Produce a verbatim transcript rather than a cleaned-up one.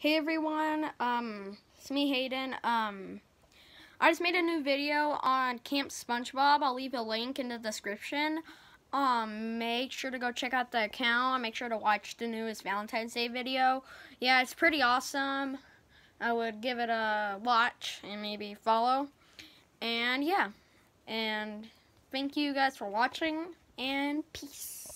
Hey everyone, um, it's me Hayden. Um, I just made a new video on Kamp SpongeBob. I'll leave a link in the description. Um, make sure to go check out the account. Make sure to watch the newest Valentine's Day video. Yeah, it's pretty awesome. I would give it a watch and maybe follow. And yeah, and thank you guys for watching, and peace.